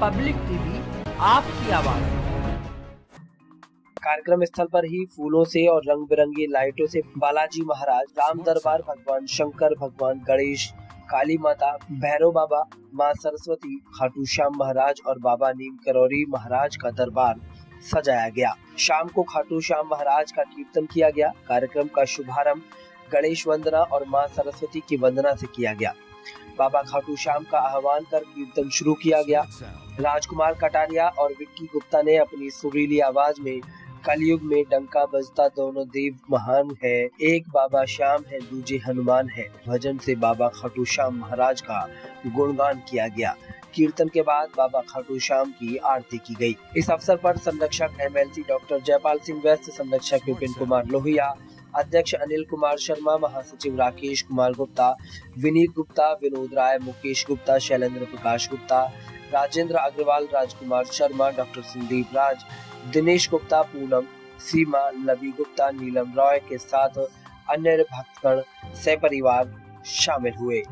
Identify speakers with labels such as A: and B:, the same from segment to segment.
A: Public TV, आपकी आवाज।
B: कार्यक्रम स्थल पर ही फूलों से और रंग बिरंगी लाइटों से बालाजी महाराज, राम दरबार, भगवान शंकर, भगवान गणेश, काली माता, भैरव बाबा, माँ सरस्वती, खाटू श्याम महाराज और बाबा नीम करौरी महाराज का दरबार सजाया गया। शाम को खाटू श्याम महाराज का कीर्तन किया गया। कार्यक्रम का शुभारंभ गणेश वंदना और माँ सरस्वती की वंदना से किया गया। बाबा खाटू श्याम का आह्वान कर कीर्तन शुरू किया गया। राजकुमार कटारिया और विक्की गुप्ता ने अपनी सुरीली आवाज में कलयुग में डंका बजता दोनों देव महान है, एक बाबा श्याम है दूजे हनुमान है, भजन से बाबा खाटू श्याम महाराज का गुणगान किया गया। कीर्तन के बाद बाबा खाटू श्याम की आरती की गई। इस अवसर पर संरक्षक एमएलसी डॉक्टर जयपाल सिंह व्यस्त, संरक्षक विपिन कुमार लोहिया, अध्यक्ष अनिल कुमार शर्मा, महासचिव राकेश कुमार गुप्ता, विनीत गुप्ता, विनोद राय, मुकेश गुप्ता, शैलेंद्र प्रकाश गुप्ता, राजेंद्र अग्रवाल, राजकुमार शर्मा, डॉक्टर संदीप राज, दिनेश गुप्ता, पूनम, सीमा, लवी गुप्ता, नीलम रॉय के साथ अन्य भक्तगण सपरिवार शामिल हुए।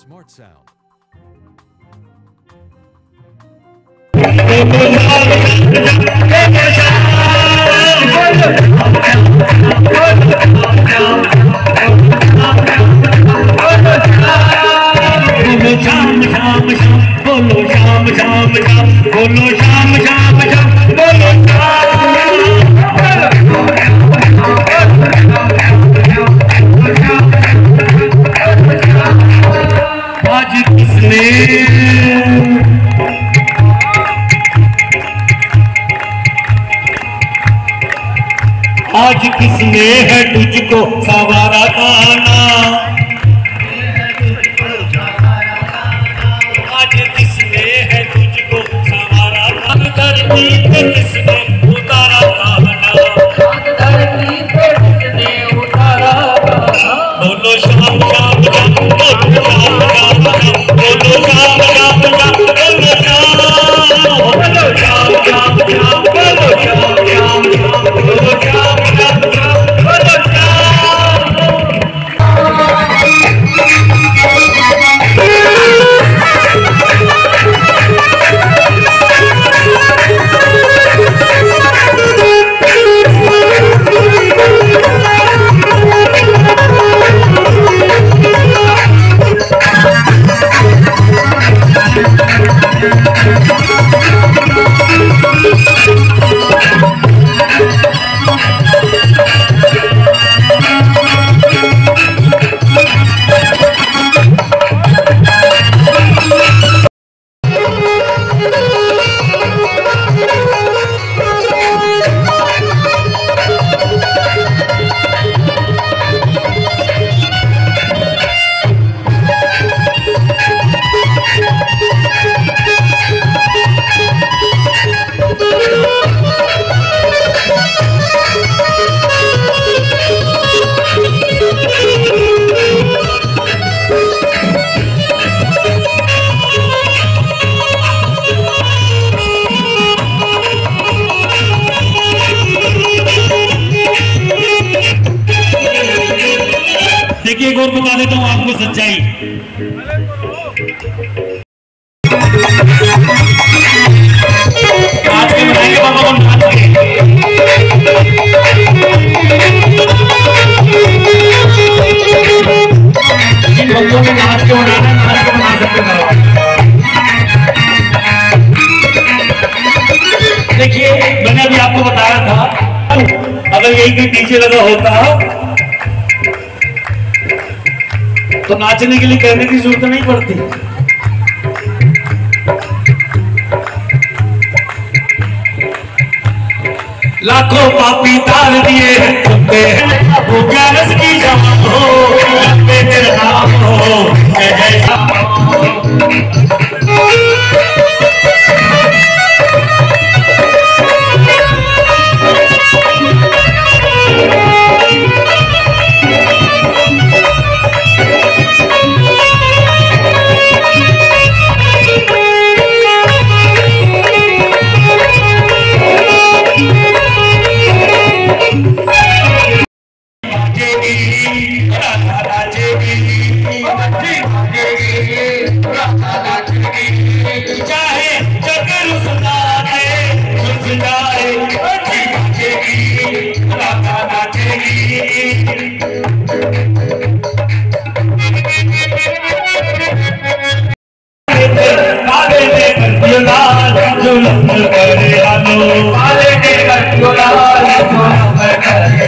C: श्याम श्याम श्याम बोलो, श्याम श्याम श्याम बोलो, श्याम श्याम श्याम बोलो, आज किसने है तुझको सवारा गाना, धरती पे किसने उतारा गाना, धरती पे किसने उतारा गाना, बोलो श्याम श्याम श्याम बोलो, श्याम श्याम श्याम बोलो, श्याम श्याम श्याम बोलो, श्याम श्याम श्याम बोलो, श्याम श्याम श्याम बोलो, श्याम श्याम श्याम बोलो, देखिए, एक और बता देता हूँ आपको सच्चाई। आज के बनाएंगे बाबा को नाच के, जिन भक्तों को नाच के बनाना, नाच के बना सकते हैं। देखिए, मैंने अभी आपको बताया था, अगर यही कोई डीजे लगा होता तो नाचने के लिए कहने की जरूरत नहीं पड़ती। लाखों पापी ताल दिए सुनते हैं, वो ज्ञानस की जमात हो, तेरे नाम हो, जय जय राधे राधे करे आलो वाले के कटियो लाल सोनम करे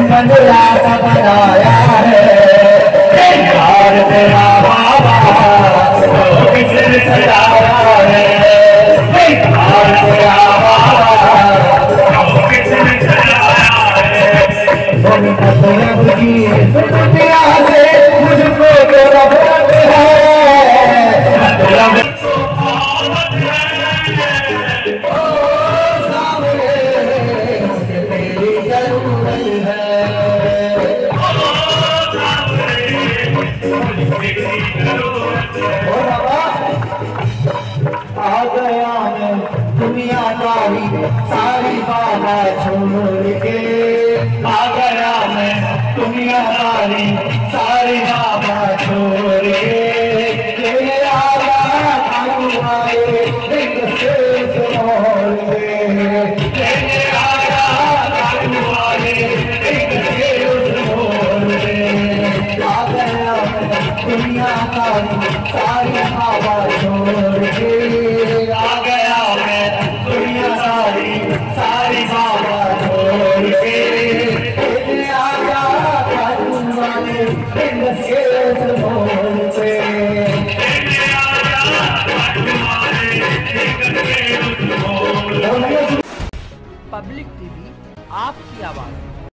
C: मंदिरा सा बनाया है, प्यार तेरा बाबा तो किसने सजाया है, प्यार तेरा बाबा तो किसने सजाया है। मतलब की दुनिया से मुझको तो नफरत है, मतलब आ गया मैं दुनियादारी सारी बाबा छोड़ के, आ गया मैं दुनियादारी सारी बाबा छोड़ के, ये आया आए एक शेष मोड़ के, ये आया आए एक शेष मोड़ के, आ गया मैं दुनियादारी सारी बाबा छोड़ के, आ गया मैं दुनिया सारी बाबा छोड़ के, आया वाले शेष मोड़ पे,
A: पब्लिक टीवी आपकी आवाज।